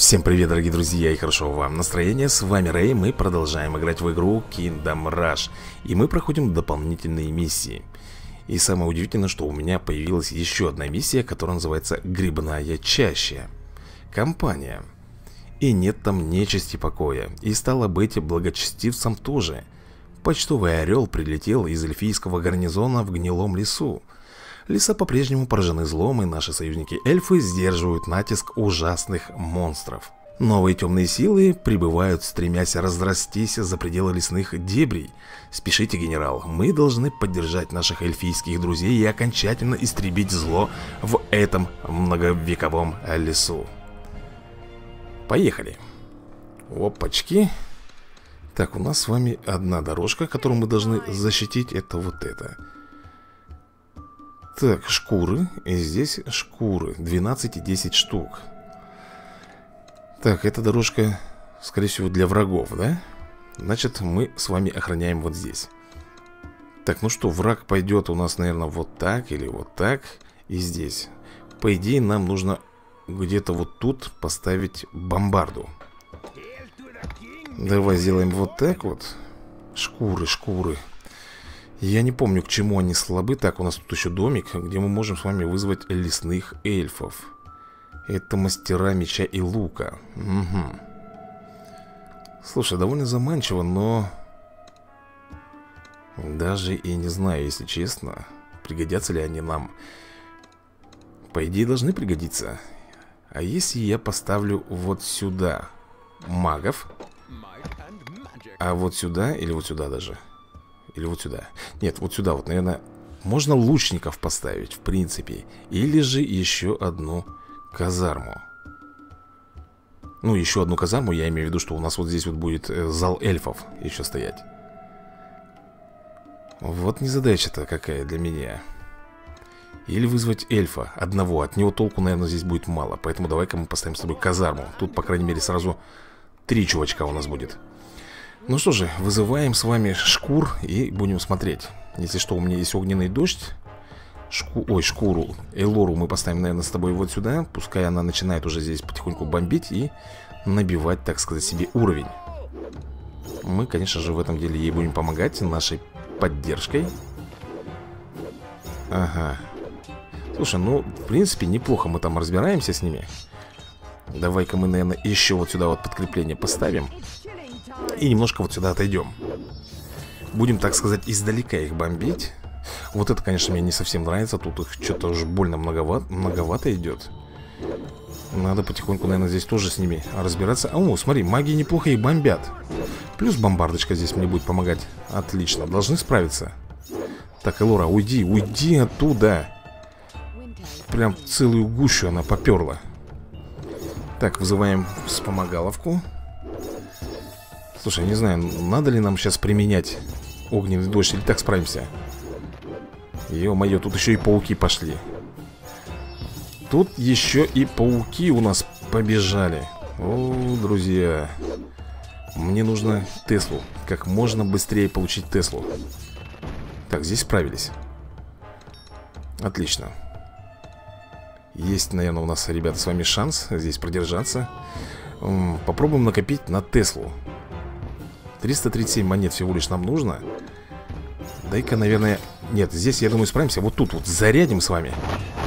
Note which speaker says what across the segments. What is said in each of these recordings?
Speaker 1: Всем привет, дорогие друзья, и хорошо вам настроения. С вами Рэй, мы продолжаем играть в игру Kingdom Rush. И мы проходим дополнительные миссии. И самое удивительное, что у меня появилась еще одна миссия, которая называется Грибная чаща. Компания. И нет там нечисти покоя. И стало быть, благочестивцам тоже. Почтовый орел прилетел из эльфийского гарнизона в гнилом лесу. Леса по-прежнему поражены злом, и наши союзники-эльфы сдерживают натиск ужасных монстров. Новые темные силы прибывают, стремясь разрастись за пределы лесных дебрей. Спешите, генерал, мы должны поддержать наших эльфийских друзей и окончательно истребить зло в этом многовековом лесу. Поехали. Опачки. Так, у нас с вами одна дорожка, которую мы должны защитить, это вот это. Так, шкуры. И здесь шкуры. 12 и 10 штук. Так, эта дорожка, скорее всего, для врагов, да? Значит, мы с вами охраняем вот здесь. Так, ну что, враг пойдет у нас, наверное, вот так или вот так. И здесь. По идее, нам нужно где-то вот тут поставить бомбарду. Давай сделаем вот так вот. Шкуры, шкуры. Я не помню, к чему они слабы. Так, у нас тут еще домик, где мы можем с вами вызвать лесных эльфов. Это мастера меча и лука. Угу. Слушай, довольно заманчиво, но... даже и не знаю, если честно, пригодятся ли они нам. По идее, должны пригодиться. А если я поставлю вот сюда магов? А вот сюда или вот сюда даже? Или вот сюда? Нет, вот сюда вот, наверное, можно лучников поставить, в принципе. Или же еще одну казарму. Ну, еще одну казарму, я имею в виду, что у нас вот здесь вот будет зал эльфов еще стоять. Вот незадача-то какая для меня. Или вызвать эльфа одного. От него толку, наверное, здесь будет мало. Поэтому давай-ка мы поставим с тобой казарму. Тут, по крайней мере, сразу 3 чувачка у нас будет. Ну что же, вызываем с вами шкур и будем смотреть. Если что, у меня есть огненный дождь. Шкуру Элору мы поставим, наверное, с тобой вот сюда. Пускай она начинает уже здесь потихоньку бомбить и набивать, так сказать, себе уровень. Мы, конечно же, в этом деле ей будем помогать нашей поддержкой. Ага. Слушай, ну, в принципе, неплохо мы там разбираемся с ними. Давай-ка мы, наверное, еще вот сюда вот подкрепление поставим. И немножко вот сюда отойдем. Будем, так сказать, издалека их бомбить. Вот это, конечно, мне не совсем нравится. Тут их что-то уж больно многовато идет. Надо потихоньку, наверное, здесь тоже с ними разбираться. О, смотри, маги неплохо их бомбят. Плюс бомбардочка здесь мне будет помогать. Отлично, должны справиться. Так, Элора, уйди, уйди оттуда. Прям целую гущу она поперла. Так, вызываем вспомогаловку. Слушай, не знаю, надо ли нам сейчас применять огненный дождь, или так справимся? Ё-моё, тут еще и пауки пошли. Тут еще и пауки у нас побежали. О, друзья. Мне нужно Теслу. Как можно быстрее получить Теслу. Так, здесь справились. Отлично. Есть, наверное, у нас, ребята, с вами шанс здесь продержаться. Попробуем накопить на Теслу. 337 монет всего лишь нам нужно. Дай-ка, наверное... Нет, здесь, я думаю, справимся. Вот тут вот зарядим с вами.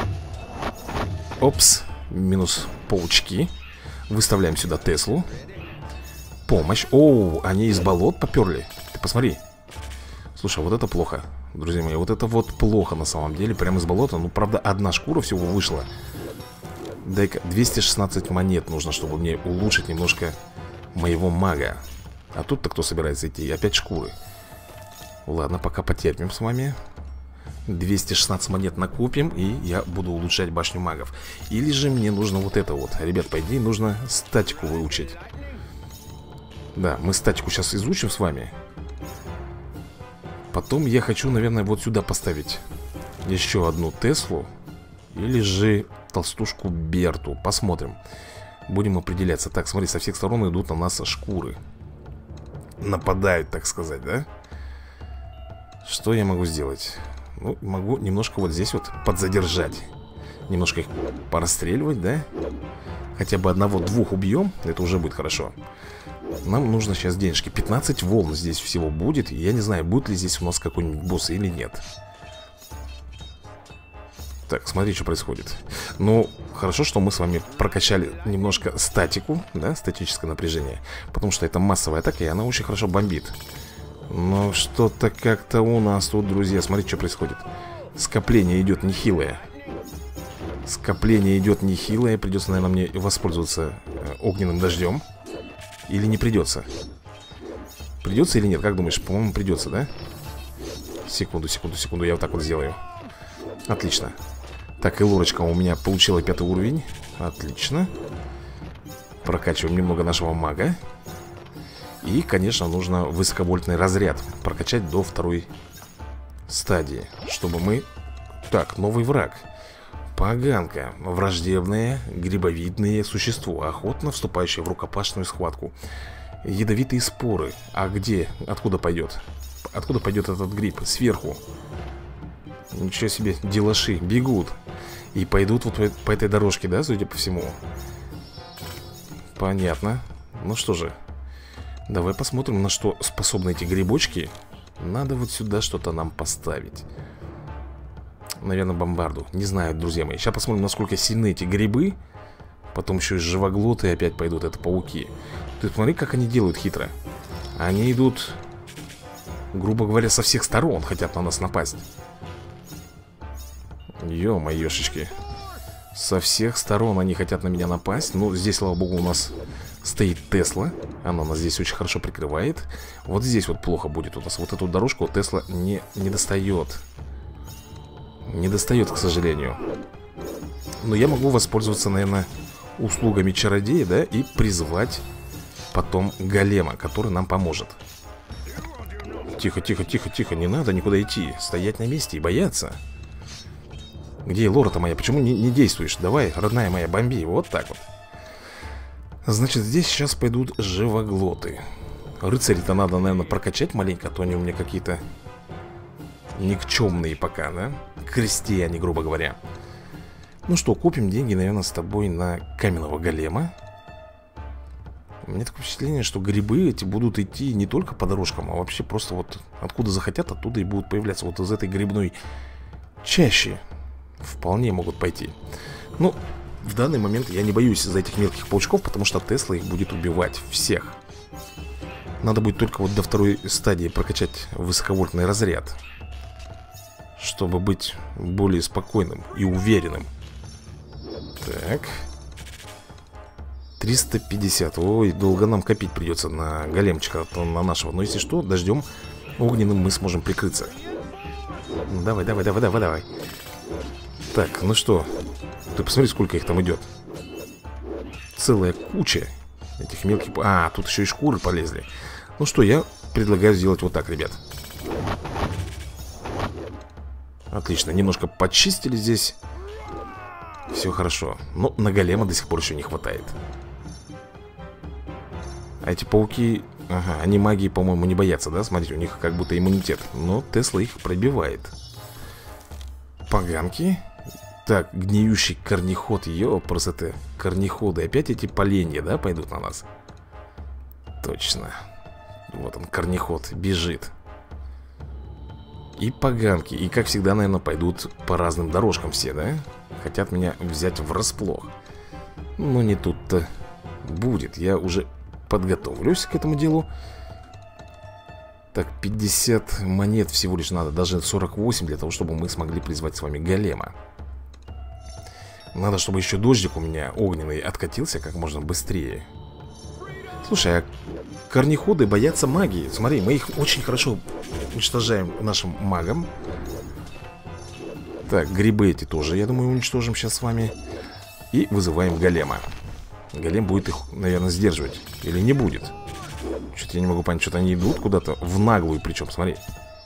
Speaker 1: Опс. Минус паучки. Выставляем сюда Теслу. Помощь. Оу, они из болот поперли. Ты посмотри. Слушай, вот это плохо, друзья мои. Вот это вот плохо на самом деле. Прямо из болота. Ну, правда, одна шкура всего вышла. Дай-ка, 216 монет нужно, чтобы мне улучшить немножко моего мага. А тут-то кто собирается идти? Опять шкуры. Ладно, пока потерпим с вами. 216 монет накопим, и я буду улучшать башню магов. Или же мне нужно вот это вот. Ребят, по идее, нужно статику выучить. Да, мы статику сейчас изучим с вами. Потом я хочу, наверное, вот сюда поставить еще одну Теслу. Или же толстушку Берту. Посмотрим. Будем определяться. Так, смотри, со всех сторон идут на нас шкуры. Нападают, так сказать, да? Что я могу сделать? Ну, могу немножко вот здесь вот подзадержать. Немножко их порастреливать, да? хотя бы одного-двух убьем, это уже будет хорошо. Нам нужно сейчас денежки. 15 волн здесь всего будет. Я не знаю, будет ли здесь у нас какой-нибудь босс или нет. Так, смотри, что происходит. Ну, хорошо, что мы с вами прокачали немножко статику, да, статическое напряжение. Потому что это массовая атака, и она очень хорошо бомбит. Но что-то как-то у нас тут, друзья, смотрите, что происходит. Скопление идет нехилое. Скопление идет нехилое. Придется, наверное, мне воспользоваться огненным дождем. Или не придется? Придется или нет? Как думаешь? По-моему, придется, да? Секунду, секунду, секунду. Я вот так вот сделаю. Отлично. Так, и Лорочка у меня получила 5 уровень. Отлично. Прокачиваем немного нашего мага. И, конечно, нужно высоковольтный разряд прокачать до 2-й стадии, чтобы мы... Так, новый враг. Поганка. Враждебное, грибовидное существо, охотно вступающее в рукопашную схватку. Ядовитые споры. А где? Откуда пойдет? Откуда пойдет этот гриб? Сверху. Ничего себе, делаши бегут. И пойдут вот по этой дорожке, да, судя по всему. Понятно. Ну что же, давай посмотрим, на что способны эти грибочки. Надо вот сюда что-то нам поставить. Наверное, бомбарду. Не знаю, друзья мои. Сейчас посмотрим, насколько сильны эти грибы. Потом еще и живоглоты опять пойдут. Это пауки. Ты смотри, как они делают хитро. Они идут, грубо говоря, со всех сторон. Хотят на нас напасть. Ё-моёшечки. Со всех сторон они хотят на меня напасть. Ну, здесь, слава богу, у нас стоит Тесла. Она нас здесь очень хорошо прикрывает. Вот здесь вот плохо будет у нас. Вот эту дорожку Тесла не достает. Не достает, к сожалению. Но я могу воспользоваться, наверное, услугами чародея, да, и призвать потом голема, который нам поможет. Тихо, тихо, тихо, тихо. Не надо никуда идти. Стоять на месте и бояться. Где Лора-то моя? Почему не действуешь? Давай, родная моя, бомби. Вот так вот. Значит, здесь сейчас пойдут живоглоты. Рыцарей-то надо, наверное, прокачать маленько, а то они у меня какие-то никчемные пока, да? Крестьяне, грубо говоря. Ну что, купим деньги, наверное, с тобой на каменного голема. У меня такое впечатление, что грибы эти будут идти не только по дорожкам, а вообще просто вот откуда захотят, оттуда и будут появляться. Вот из этой грибной чащи вполне могут пойти. Ну, в данный момент я не боюсь из-за этих мелких паучков, потому что Тесла их будет убивать всех. Надо будет только вот до 2-й стадии прокачать высоковольтный разряд, чтобы быть более спокойным и уверенным. Так. 350. Ой, долго нам копить придется на големчика, на нашего. Но если что, дождем огненным мы сможем прикрыться. Давай, давай, давай, давай, давай. Так, ну что, ты посмотри, сколько их там идет. Целая куча этих мелких... А, тут еще и шкуры полезли. Ну что, я предлагаю сделать вот так, ребят. Отлично, немножко почистили здесь. Все хорошо. Но на голема до сих пор еще не хватает. А эти пауки... Ага, они магии, по-моему, не боятся, да? Смотрите, у них как будто иммунитет. Но Тесла их пробивает. Поганки. Так, гниющий корнеход. Ёпрст, корнеходы. Опять эти поленья, да, пойдут на нас? Точно. Вот он, корнеход, бежит. И поганки. И, как всегда, наверное, пойдут по разным дорожкам все, да? Хотят меня взять врасплох. Но не тут-то будет. Я уже подготовлюсь к этому делу. Так, 50 монет всего лишь надо. Даже 48 для того, чтобы мы смогли призвать с вами голема. Надо, чтобы еще дождик у меня огненный откатился как можно быстрее. Слушай, а корнеходы боятся магии. Смотри, мы их очень хорошо уничтожаем нашим магом. Так, грибы эти тоже, я думаю, уничтожим сейчас с вами. И вызываем голема. Голем будет их, наверное, сдерживать. Или не будет. Что-то я не могу понять, что-то они идут куда-то в наглую, причем, смотри.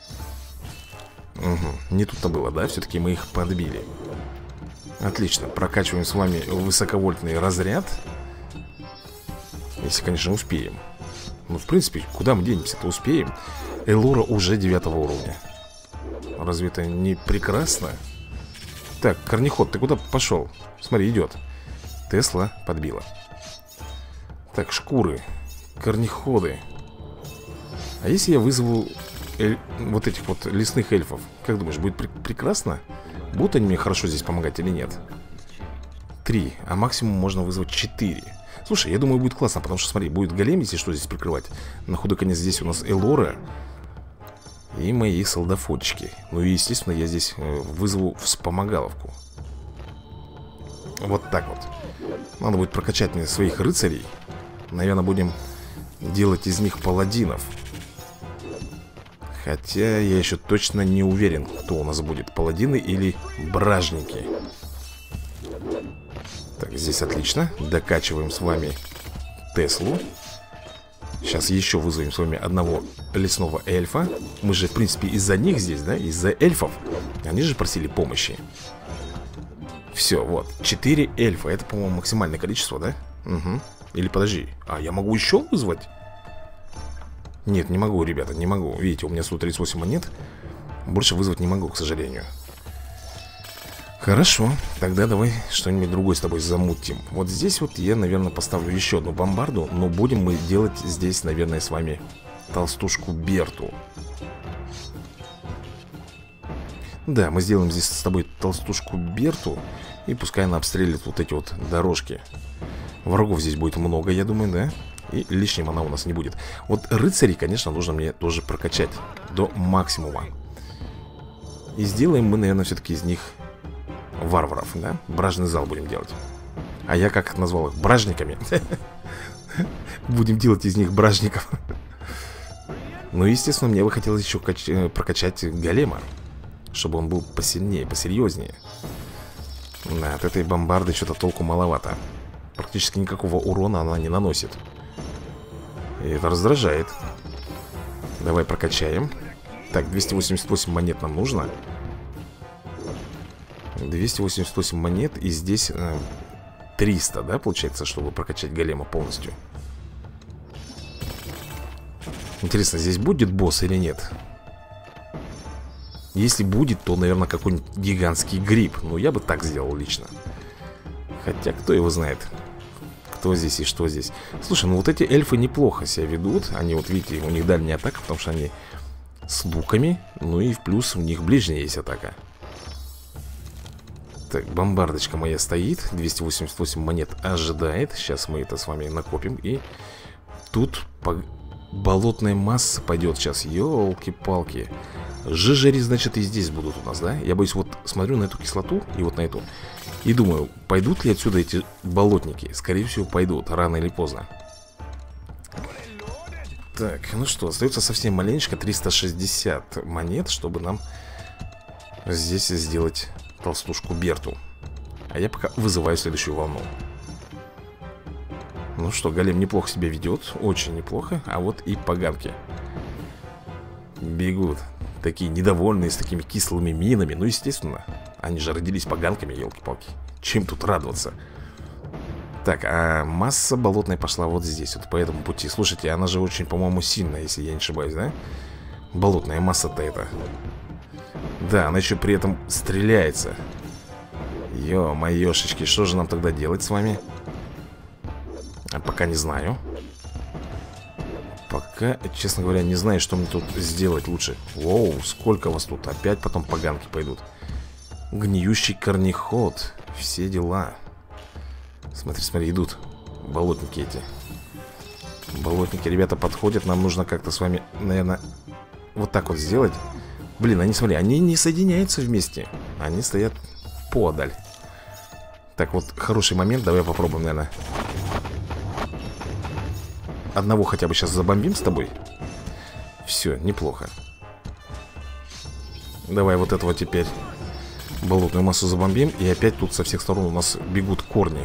Speaker 1: Угу, не тут-то было, да? Все-таки мы их подбили. Отлично, прокачиваем с вами высоковольтный разряд. Если, конечно, успеем. Ну, в принципе, куда мы денемся-то, успеем. Элора уже 9 уровня. Разве это не прекрасно? Так, корнеход, ты куда пошел? Смотри, идет. Тесла подбила. Так, шкуры. Корнеходы. А если я вызову вот этих вот лесных эльфов? Как думаешь, будет прекрасно? Будут они мне хорошо здесь помогать или нет? 3, а максимум можно вызвать 4. Слушай, я думаю, будет классно, потому что, смотри, будет голем, если что, здесь прикрывать. На худой конец здесь у нас Элора и мои солдафончики. Ну и, естественно, я здесь вызову вспомогаловку. Вот так вот. Надо будет прокачать мне своих рыцарей. Наверное, будем делать из них паладинов. Хотя я еще точно не уверен, кто у нас будет, паладины или бражники. Так, здесь отлично. Докачиваем с вами Теслу. Сейчас еще вызовем с вами одного лесного эльфа. Мы же, в принципе, из-за них здесь, да? Из-за эльфов. Они же просили помощи. Все, вот, 4 эльфа. Это, по-моему, максимальное количество, да? Угу. Или подожди, а я могу еще вызвать? Нет, не могу, ребята, не могу. Видите, у меня 138 монет. Больше вызвать не могу, к сожалению. Хорошо, тогда давай что-нибудь другое с тобой замутим. Вот здесь вот я, наверное, поставлю еще одну бомбарду. Но будем мы делать здесь, наверное, с вами толстушку Берту. Да, мы сделаем здесь с тобой толстушку Берту. И пускай она обстрелит вот эти вот дорожки. Врагов здесь будет много, я думаю, да? И лишним она у нас не будет. Вот рыцарей, конечно, нужно мне тоже прокачать до максимума. И сделаем мы, наверное, все-таки из них варваров, да? Бражный зал будем делать. А я как назвал их? Бражниками. Будем делать из них бражников. Ну, естественно, мне бы хотелось еще прокачать голема, чтобы он был посильнее, посерьезнее. Да, от этой бомбарды что-то толку маловато. Практически никакого урона она не наносит. И это раздражает. Давай прокачаем. Так, 288 монет нам нужно. 288 монет. И здесь 300, да, получается, чтобы прокачать голема полностью. Интересно, здесь будет босс или нет? Если будет, то, наверное, какой-нибудь гигантский гриб. Ну, я бы так сделал лично. Хотя, кто его знает, кто здесь и что здесь. Слушай, ну вот эти эльфы неплохо себя ведут. Они, вот видите, у них дальняя атака, потому что они с луками. Ну и в плюс у них ближняя есть атака. Так, бомбардочка моя стоит. 288 монет ожидает. Сейчас мы это с вами накопим. И тут болотная масса пойдет сейчас. Ёлки-палки. Жижари, значит, и здесь будут у нас, да? Я боюсь, вот смотрю на эту кислоту и вот на эту. И думаю, пойдут ли отсюда эти болотники? Скорее всего, пойдут, рано или поздно. Так, ну что, остается совсем маленечко, 360 монет, чтобы нам здесь сделать толстушку Берту. А я пока вызываю следующую волну. Ну что, голем неплохо себя ведет, очень неплохо. А вот и поганки бегут, такие недовольные, с такими кислыми минами. Ну, естественно, они же родились поганками, елки-палки. Чем тут радоваться? Так, а масса болотная пошла вот здесь, вот по этому пути. Слушайте, она же очень, по-моему, сильная, если я не ошибаюсь, да? Болотная масса-то это. Да, она еще при этом стреляется. Ё-моёшечки, что же нам тогда делать с вами? А пока не знаю. Пока, честно говоря, не знаю, что мне тут сделать лучше. Воу, сколько вас тут? Опять потом поганки пойдут. Гниющий корнеход. Все дела. Смотри, смотри, идут болотники эти. Болотники, ребята, подходят. Нам нужно как-то с вами, наверное, вот так вот сделать. Блин, они, смотри, они не соединяются вместе. Они стоят подаль. Так, вот хороший момент. Давай попробуем, наверное. Одного хотя бы сейчас забомбим с тобой. Все, неплохо. Давай вот этого теперь болотную массу забомбим. И опять тут со всех сторон у нас бегут корни.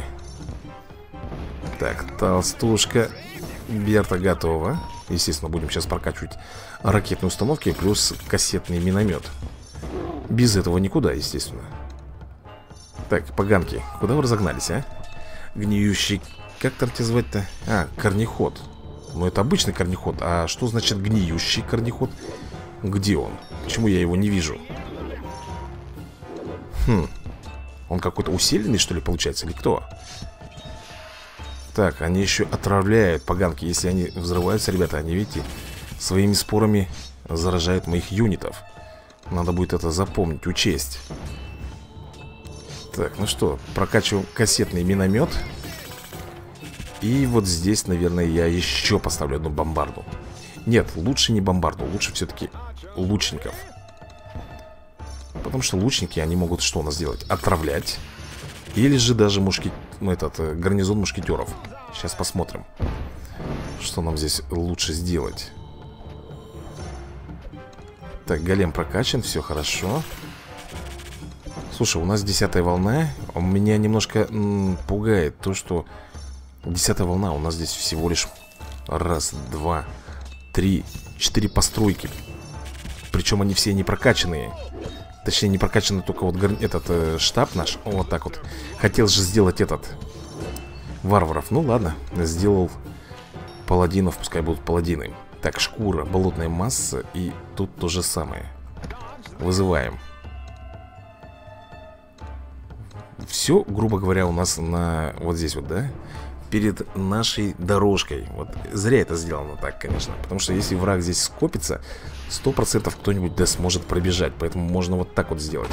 Speaker 1: Так, толстушка Берта готова. Естественно, будем сейчас прокачивать ракетные установки плюс кассетный миномет. Без этого никуда, естественно. Так, поганки, куда вы разогнались, а? Гниющий, как там тебя звать-то? А, корнеход. Ну, это обычный корнеход. А что значит гниющий корнеход? Где он? Почему я его не вижу? Он какой-то усиленный, что ли, получается? Или кто? Так, они еще отравляют поганки. Если они взрываются, ребята, они, видите, своими спорами заражают моих юнитов. Надо будет это запомнить, учесть. Так, ну что, прокачиваем кассетный миномет. И вот здесь, наверное, я еще поставлю одну бомбарду. Нет, лучше не бомбарду, лучше все-таки лучников. Потому что лучники, они могут что у нас делать? Отравлять. Или же даже гарнизон мушкетеров. Сейчас посмотрим, что нам здесь лучше сделать. Так, голем прокачан, все хорошо. Слушай, у нас 10-я волна. Меня немножко пугает то, что 10-я волна у нас здесь всего лишь раз, два, три, 4 постройки. Причем они все не прокачанные. Точнее, не прокачанный только вот этот штаб наш. Вот так вот. Хотел же сделать этот варваров. Ну ладно, сделал паладинов, пускай будут паладины. Так, шкура, болотная масса. И тут то же самое. Вызываем. Все, грубо говоря, у нас на вот здесь вот, да, перед нашей дорожкой. Вот зря это сделано так, конечно. Потому что если враг здесь скопится, 100% кто-нибудь да сможет пробежать. Поэтому можно вот так вот сделать.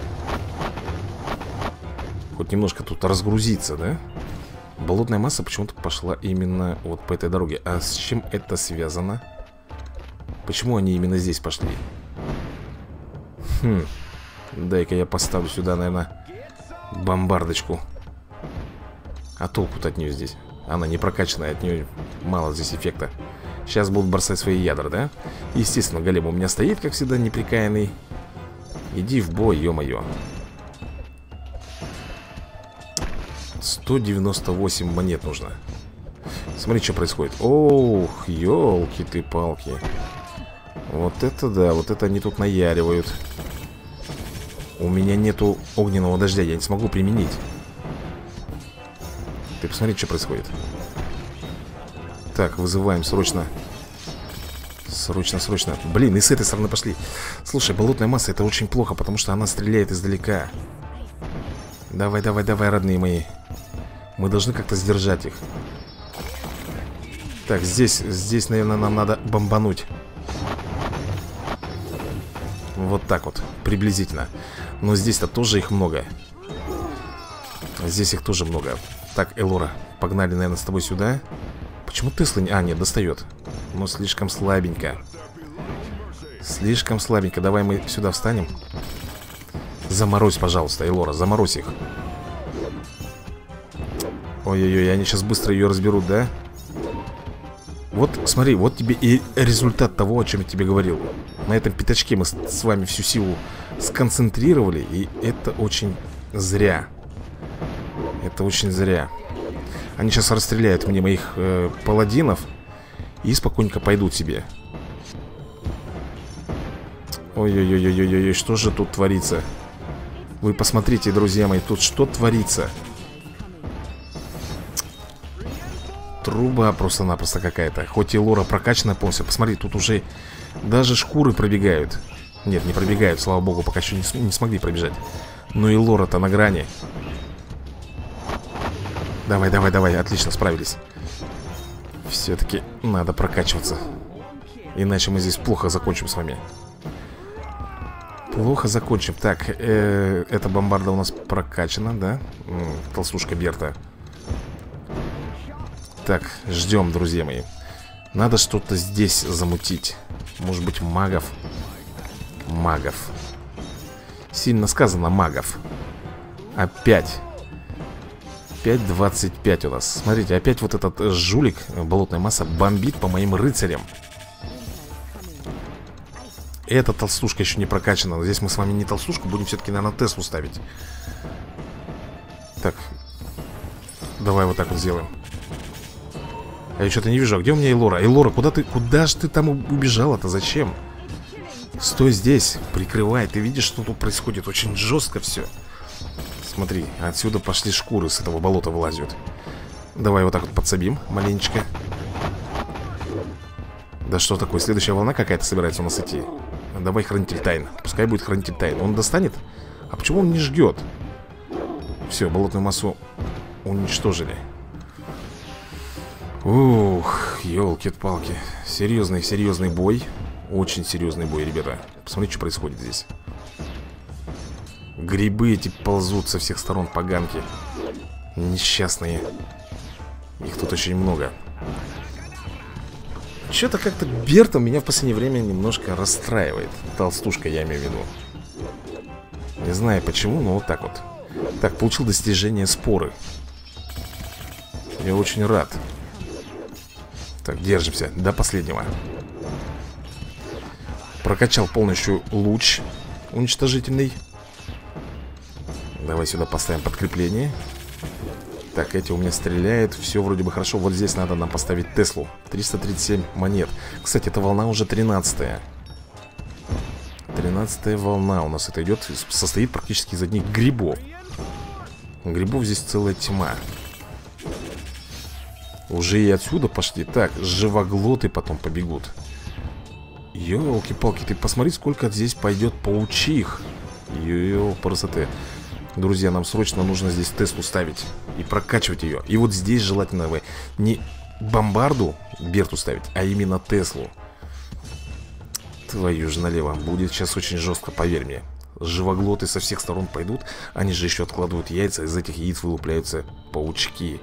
Speaker 1: Хоть немножко тут разгрузиться, да? Болотная масса почему-то пошла именно вот по этой дороге. А с чем это связано? Почему они именно здесь пошли? Дай-ка я поставлю сюда, наверное, бомбардочку. А толку-то от нее здесь? Она не прокачанная, от нее мало здесь эффекта. Сейчас будут бросать свои ядра, да? Естественно, голем у меня стоит, как всегда, неприкаянный. Иди в бой, ё-моё. 198 монет нужно. Смотри, что происходит. Ох, ёлки ты палки. Вот это да, вот это они тут наяривают. У меня нету огненного дождя, я не смогу применить. Ты посмотри, что происходит. Так, вызываем срочно. Срочно. Блин, и с этой стороны пошли. Слушай, болотная масса, это очень плохо, потому что она стреляет издалека. Давай, родные мои. Мы должны как-то сдержать их. Так, здесь, наверное, нам надо бомбануть. Вот так вот, приблизительно. Но здесь-то тоже их много. Здесь их тоже много. Так, Элора, погнали, наверное, с тобой сюда. Почему Тесла не... А, нет, достает. Но слишком слабенько. Слишком слабенько. Давай мы сюда встанем. Заморозь, пожалуйста, Элора, заморозь их. Ой-ой-ой, они сейчас быстро ее разберут, да? Вот, смотри, вот тебе и результат того, о чем я тебе говорил. На этом пятачке мы с вами всю силу сконцентрировали. И это очень зря. Это очень зря. Они сейчас расстреляют мне моих паладинов и спокойненько пойдут себе. Ой-ой-ой-ой-ой, что же тут творится? Вы посмотрите, друзья мои, тут что творится? Труба просто-напросто какая-то. Хоть и лора прокачана полностью. Посмотри, тут уже даже шкуры пробегают. Нет, не пробегают, слава богу, пока еще не смогли пробежать. Но и лора-то на грани. Давай, отлично, справились. Все-таки надо прокачиваться. Иначе мы здесь плохо закончим с вами. Плохо закончим. Так, эта бомбарда у нас прокачана, да? Толстушка Берта. Так, ждем, друзья мои. Надо что-то здесь замутить. Может быть, магов. Сильно сказано магов. Опять 5.25 у нас. Смотрите, опять вот этот жулик, болотная масса, бомбит по моим рыцарям. Эта толстушка еще не прокачана. Здесь мы с вами не толстушку, будем все-таки, наверное, Теслу ставить. Так, давай вот так вот сделаем. Я что-то не вижу. А где у меня Элора? Элора, куда же ты там убежала-то? Зачем? Стой здесь, прикрывай. Ты видишь, что тут происходит? Очень жестко все. Смотри, отсюда пошли шкуры, с этого болота вылазят. Давай вот так вот подсобим маленечко. Да что такое? Следующая волна какая-то собирается у нас идти. Давай хранитель тайн. Пускай будет хранитель тайн. Он достанет? А почему он не ждет? Все, болотную массу уничтожили. Ух, елки-палки. Серьезный бой. Очень серьезный бой, ребята. Посмотрите, что происходит здесь. Грибы эти ползут со всех сторон, поганки. Несчастные. Их тут очень много. Что-то как-то Бертон меня в последнее время немножко расстраивает. Толстушка, я имею в виду. Не знаю почему, но вот так вот. Так, получил достижение споры. Я очень рад. Так, держимся до последнего. Прокачал полностью луч уничтожительный. Давай сюда поставим подкрепление. Так, эти у меня стреляют. Все вроде бы хорошо. Вот здесь надо нам поставить Теслу. 337 монет. Кстати, эта волна уже 13-я. 13-я волна у нас это идет. Состоит практически из одних грибов. Грибов здесь целая тьма. Уже и отсюда пошли. Так, живоглоты потом побегут. Ёлки-палки, ты посмотри, сколько здесь пойдет паучих. Ёлки-красоты. Друзья, нам срочно нужно здесь Теслу ставить и прокачивать ее. И вот здесь желательно вы не бомбарду Берту ставить, а именно Теслу. Твою же налево. Будет сейчас очень жестко, поверь мне. Живоглоты со всех сторон пойдут. Они же еще откладывают яйца. Из этих яиц вылупляются паучки.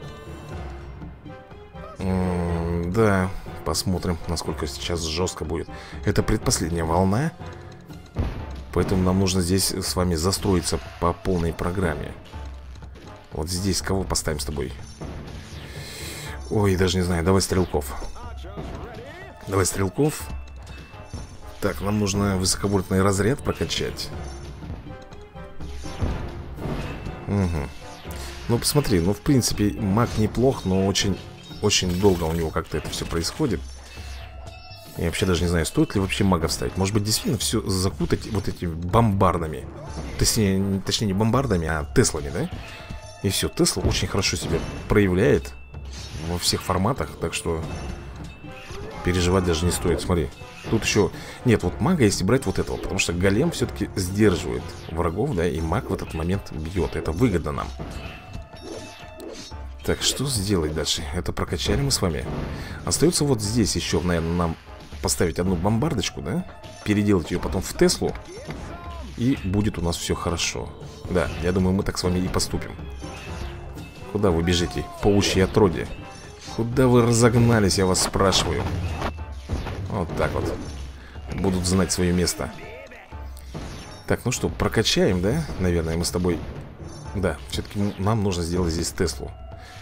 Speaker 1: Да, посмотрим, насколько сейчас жестко будет. Это предпоследняя волна. Поэтому нам нужно здесь с вами застроиться по полной программе. Вот здесь кого поставим с тобой? Ой, даже не знаю, давай стрелков. Давай стрелков. Так, нам нужно высоковольтный разряд прокачать. Угу. Ну, посмотри, ну, в принципе, маг неплох, но очень долго у него как-то это все происходит. Я вообще даже не знаю, стоит ли вообще мага вставить. Может быть, действительно все закутать вот этими бомбардами. Точнее, не бомбардами, а Теслами, да? И все, Тесла очень хорошо себя проявляет во всех форматах. Так что переживать даже не стоит. Смотри, тут еще... Нет, вот мага если брать вот этого. Потому что голем все-таки сдерживает врагов, да? И маг в этот момент бьет. Это выгодно нам. Так, что сделать дальше? Это прокачали мы с вами. Остается вот здесь еще, наверное, нам поставить одну бомбардочку, да? Переделать ее потом в Теслу. И будет у нас все хорошо. Да, я думаю, мы так с вами и поступим. Куда вы бежите, паучьи отродья? Куда вы разогнались, я вас спрашиваю? Вот так вот. Будут знать свое место. Так, ну что, прокачаем, да? Наверное, мы с тобой... Да, все-таки нам нужно сделать здесь Теслу.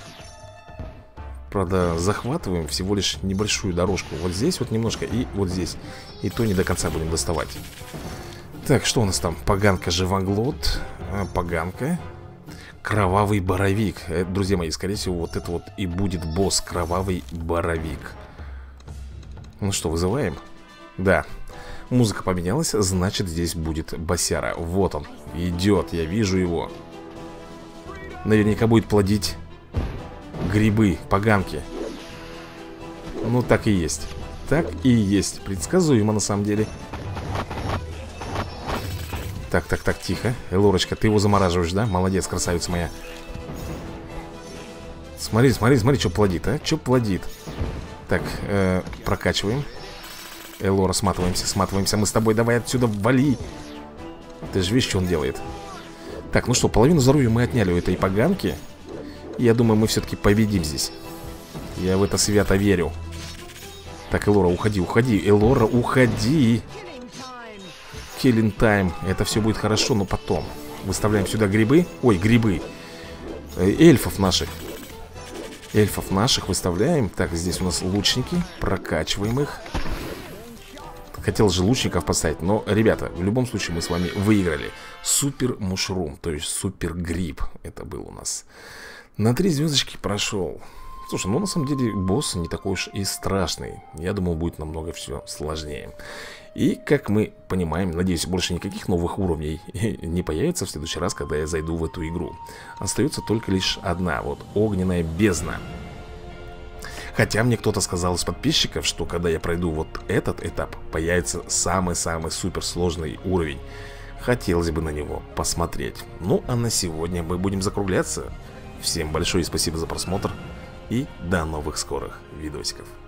Speaker 1: Правда, захватываем всего лишь небольшую дорожку. Вот здесь вот немножко и вот здесь. И то не до конца будем доставать. Так, что у нас там? Поганка, живоглот. Поганка. Кровавый боровик. Друзья мои, скорее всего, вот это вот и будет босс. Кровавый боровик. Ну что, вызываем? Да. Музыка поменялась, значит здесь будет босяра. Вот он, идет, я вижу его. Наверняка будет плодить грибы, поганки. Ну, так и есть. Так и есть. Предсказуемо, на самом деле. Так, тихо. Элорочка, ты его замораживаешь, да? Молодец, красавица моя. Смотри, что плодит, а? Что плодит? Так, прокачиваем. Элора, сматываемся. Мы с тобой, давай отсюда, вали. Ты же видишь, что он делает. Так, ну что, половину здоровья мы отняли у этой поганки. Я думаю, мы все-таки победим здесь. Я в это свято верю. Так, Элора, уходи. Элора, уходи. Killing time. Это все будет хорошо, но потом. Выставляем сюда грибы. Ой, грибы. Эльфов наших выставляем. Так, здесь у нас лучники. Прокачиваем их. Хотел же лучников поставить, но, ребята, в любом случае мы с вами выиграли. Супер мушрум, то есть супер гриб. Это был у нас. На 3 звездочки прошел. Слушай, ну на самом деле босс не такой уж и страшный. Я думал, будет намного все сложнее. И, как мы понимаем, надеюсь, больше никаких новых уровней не появится в следующий раз, когда я зайду в эту игру. Остается только лишь одна, вот, огненная бездна. Хотя мне кто-то сказал из подписчиков, что когда я пройду вот этот этап, появится самый-самый суперсложный уровень. Хотелось бы на него посмотреть. Ну, а на сегодня мы будем закругляться. Всем большое спасибо за просмотр. И до новых скорых видосиков.